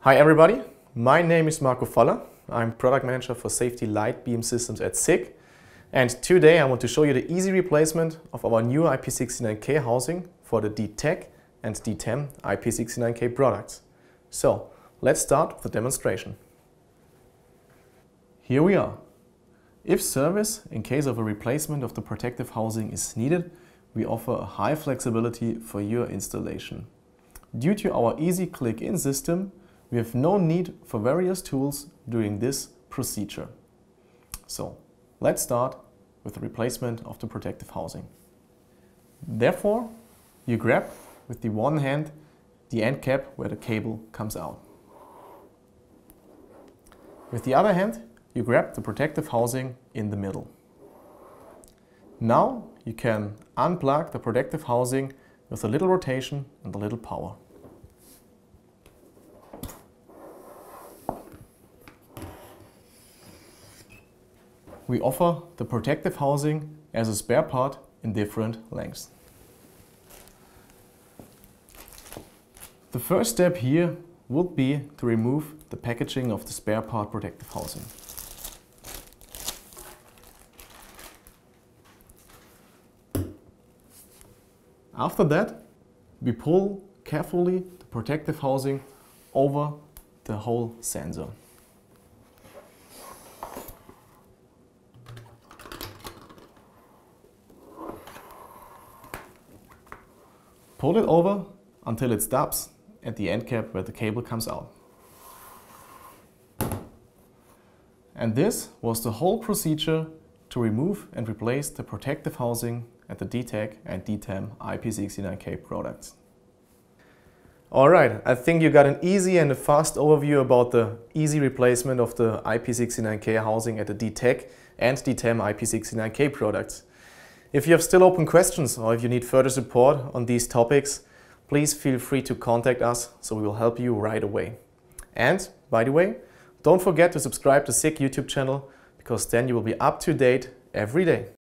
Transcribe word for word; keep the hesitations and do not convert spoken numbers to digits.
Hi everybody, my name is Marco Faller. I'm Product Manager for Safety Light Beam Systems at S I G, and today I want to show you the easy replacement of our new I P sixty-nine K housing for the deTec and deTem I P sixty-nine K products. So let's start with the demonstration. Here we are. If service in case of a replacement of the protective housing is needed, we offer a high flexibility for your installation. Due to our easy click-in system, we have no need for various tools during this procedure. So let's start with the replacement of the protective housing. Therefore, you grab with the one hand the end cap where the cable comes out. With the other hand, you grab the protective housing in the middle. Now you can unplug the protective housing with a little rotation and a little power. We offer the protective housing as a spare part in different lengths. The first step here would be to remove the packaging of the spare part protective housing. After that, we pull carefully the protective housing over the whole sensor. Pull it over until it stops at the end cap where the cable comes out. And this was the whole procedure to remove and replace the protective housing at the deTec and deTem I P sixty-nine K products. Alright, I think you got an easy and a fast overview about the easy replacement of the I P sixty-nine K housing at the deTec and deTem I P sixty-nine K products. If you have still open questions or if you need further support on these topics, please feel free to contact us so we will help you right away. And, by the way, don't forget to subscribe to S I G YouTube channel, because then you will be up to date every day.